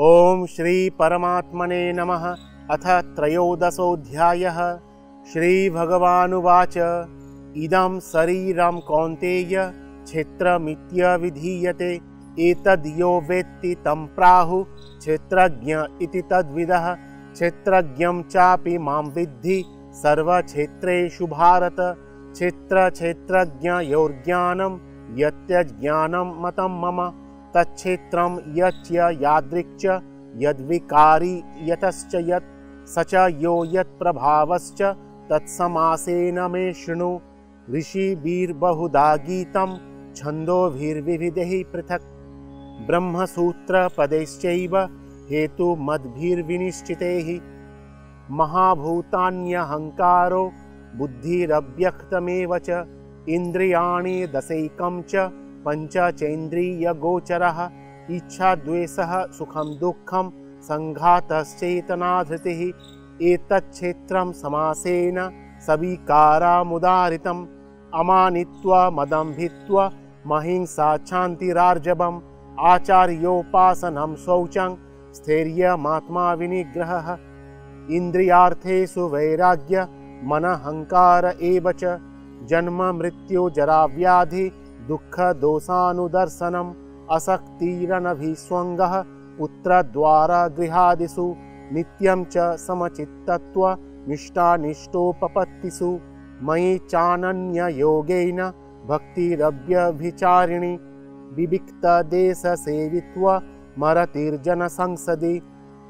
ओम श्री परमात्मने नमः। अथ त्रयोदशोऽध्यायः। श्री भगवानुवाच इदं शरीरं कौन्तेय क्षेत्रमित्यभिधीयते एतद् यो वेत्ति तं प्राहुः क्षेत्रज्ञ इति तद्विदः। क्षेत्रज्ञं चापि मां विद्धि सर्वक्षेत्रेषु भारत। क्षेत्रज्ञयोर्ज्ञानं यत्यज्ञानं मतं मम तच्छेत्रं यच्च यादृक् यद्विकारी यतश्च यत् स च यो यत्प्रभावश्च तत्समासेन मे शृणु। ऋषिभिर्बहुधा गीतं छन्दोभिर्विविधैः पृथक् ब्रह्मसूत्रपदैश्चैव हेतुमद्भिर्विनिश्चितैः। महाभूतान्यहङ्कारो बुद्धिरव्यक्तमेव च इन्द्रियाणि दशैकं च पञ्चचेन्द्रियगोचरः। इच्छा द्वेषः सुखं दुःखं सङ्घातश्चेतनाधृतिः। एतच्छेत्रं समासेन सविकारामुदाहृतम् अमानित्वमदम्भित्व महिंसा क्षान्तिरार्जवम् आचार्योपासनं शौचं स्थैर्यमात्मा विनिग्रहः। इन्द्रियार्थेषु वैराग्य मनहङ्कार एव च जन्म मृत्यु जरा व्याधि दुःख दोषानुदर्शनम् असक्तिरनभिस्वङ्गः पुत्रद्वारा गृहादिषु नित्यं च समचित्तत्व निष्ठानिष्ठोपपत्तिषु। मयि चानन्ययोगेन भक्तिरव्यभिचारिणि विविक्तदेशसेवित्व मरतिर्जनसंसदि।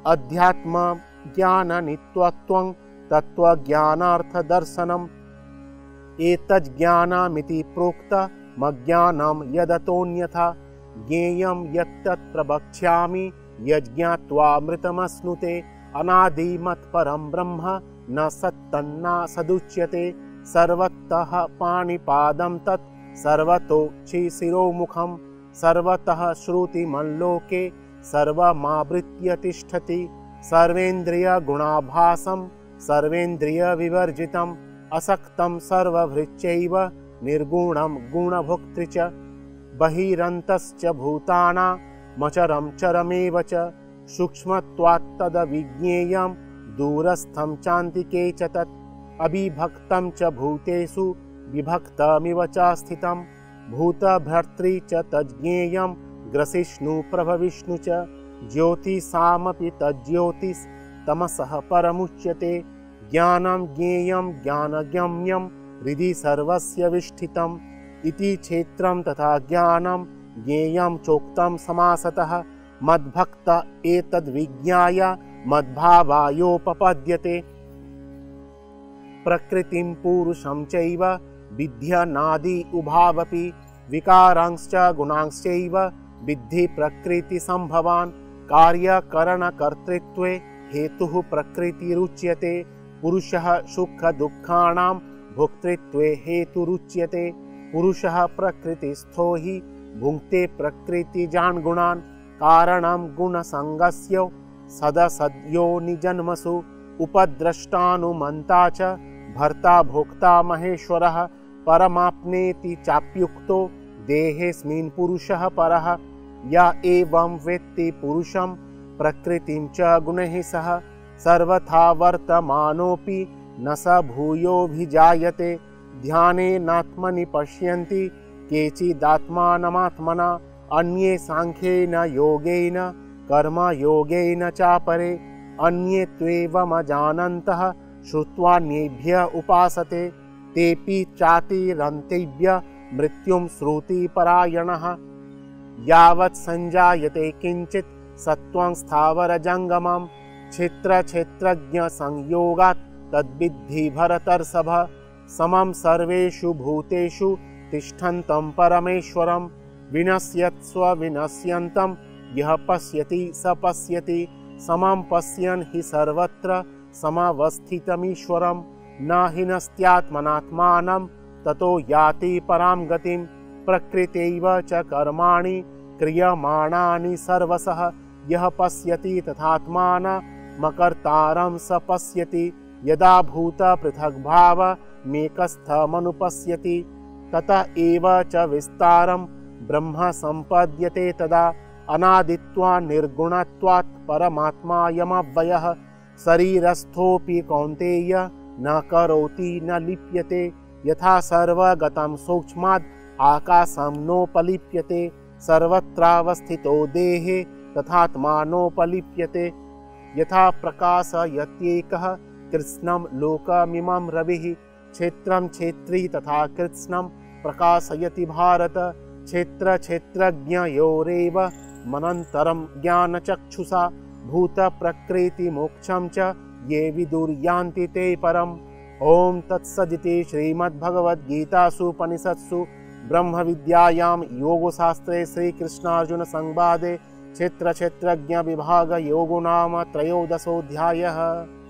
अध्यात्मज्ञाननित्यत्वं तत्त्वज्ञानार्थदर्शनम् एतज्ज्ञानमिति प्रोक्तमज्ञानं यदतोऽन्यथा ज्ञेयं यत्तत् प्रवक्ष्यामि यज्ञात्वामृतमश्नुते। अनादिमत्परं ब्रह्म न सत्तन्न सदुच्यते सर्वतः पाणिपादं तत् सर्वतोक्षिशिरोमुखं सर्वतः श्रुतिमल्लोके सर्वमावृत्य तिष्ठति। सर्वेन्द्रियगुणाभासं सर्वेन्द्रियविवर्जितम् असक्तं सर्वभृच्चैव निर्गुणं गुणभोक्तृ च। बहिरन्तश्च भूतानामचरं चरमेव च सूक्ष्मत्वात्तदविज्ञेयं दूरस्थं चान्तिके च तत्। अविभक्तं च भूतेषु विभक्तमिव च स्थितं भूतभर्तृ च तज्ज्ञेयं ग्रसिष्णु प्रभविष्णु च। ज्योतिषामपि तज्ज्योतिस्तमसः परमुच्यते। ज्ञानं ज्ञेयं ज्ञानगम्यं हृदि सर्वस्य विष्ठितम् इति क्षेत्रं तथा ज्ञानं ज्ञेयं चोक्तं समासतः। मद्भक्त एतद्विज्ञाय मद्भावायोपपद्यते। प्रकृतिं पुरुषं चैव विद्यनादि उभावपि विकारांश्च गुणांश्चैव विद्धि प्रकृतिसम्भवान्। कार्यकरणकर्तृत्वे हेतुः प्रकृतिरुच्यते। पुरुषः सुखदुःखानां भोक्तृत्वे हेतुरुच्यते। पुरुषः प्रकृतिस्थो हि भुङ्क्ते प्रकृतिजान् गुणान्। कारणं गुणसङ्गस्य सदसद्योनिजन्मसु उपद्रष्टानुमन्ता च भर्ता भोक्ता महेश्वरः। परमाप्नेति चाप्युक्तो देहेऽस्मिन् पुरुषः परः। य एवं वेत्ति पुरुषं प्रकृतिं च गुणैः सह सर्वथा वर्तमानोऽपि न स भूयोऽभिजायते। ध्यानेनात्मनि पश्यन्ति केचिदात्मानमात्मना अन्ये सांख्येन योगेन कर्मयोगेन चापरे। अन्ये त्वेवमजानन्तः श्रुत्वान्येभ्य उपासते। तेऽपि चातिरन्तेभ्य मृत्युं श्रुतिपरायणः। यावत् सञ्जायते किञ्चित् सत्त्वं स्थावरजङ्गमं क्षेत्रक्षेत्रज्ञसंयोगात् तद्विद्धि भरतर्षभ। समं सर्वेषु भूतेषु तिष्ठन्तं परमेश्वरं विनश्यत्स्व विनश्यन्तं यः पश्यति स पश्यति। समं पश्यन् हि सर्वत्र समवस्थितमीश्वरं न हिनस्त्यात्मनात्मानं ततो याति परां गतिं। प्रकृत्यैव च कर्माणि क्रियमाणानि सर्वशः यः पश्यति तथात्मानमकर्तारं स पश्यति। यदा भूतपृथग्भावमेकस्थमनुपश्यति तत एव च विस्तारं ब्रह्म सम्पद्यते तदा। अनादित्वा निर्गुणत्वात् परमात्मायमव्ययः शरीरस्थोऽपि कौन्तेय न करोति न लिप्यते यथा सर्वगतं सूक्ष्माद् आकाशं नोपलिप्यते सर्वत्रावस्थितो देहे तथात्मानोपलिप्यते यथा प्रकाशयत्येकः कृत्स्नं लोकमिमं रविः क्षेत्रं क्षेत्री तथा कृत्स्नं प्रकाशयति भारत क्षेत्र क्षेत्रज्ञयोरेव मनन्तरं ज्ञानचक्षुषा भूत प्रकृति मोक्षं च ये विदुर्यान्ति ते परम्। ओम तत्सदिति श्रीमद्भगवद्गीतासु उपनिषत्सु ब्रह्म विद्यायां योगशास्त्रे श्रीकृष्णार्जुन संवादे क्षेत्र क्षेत्रज्ञ विभाग योगो नाम त्रयोदशोऽध्यायः।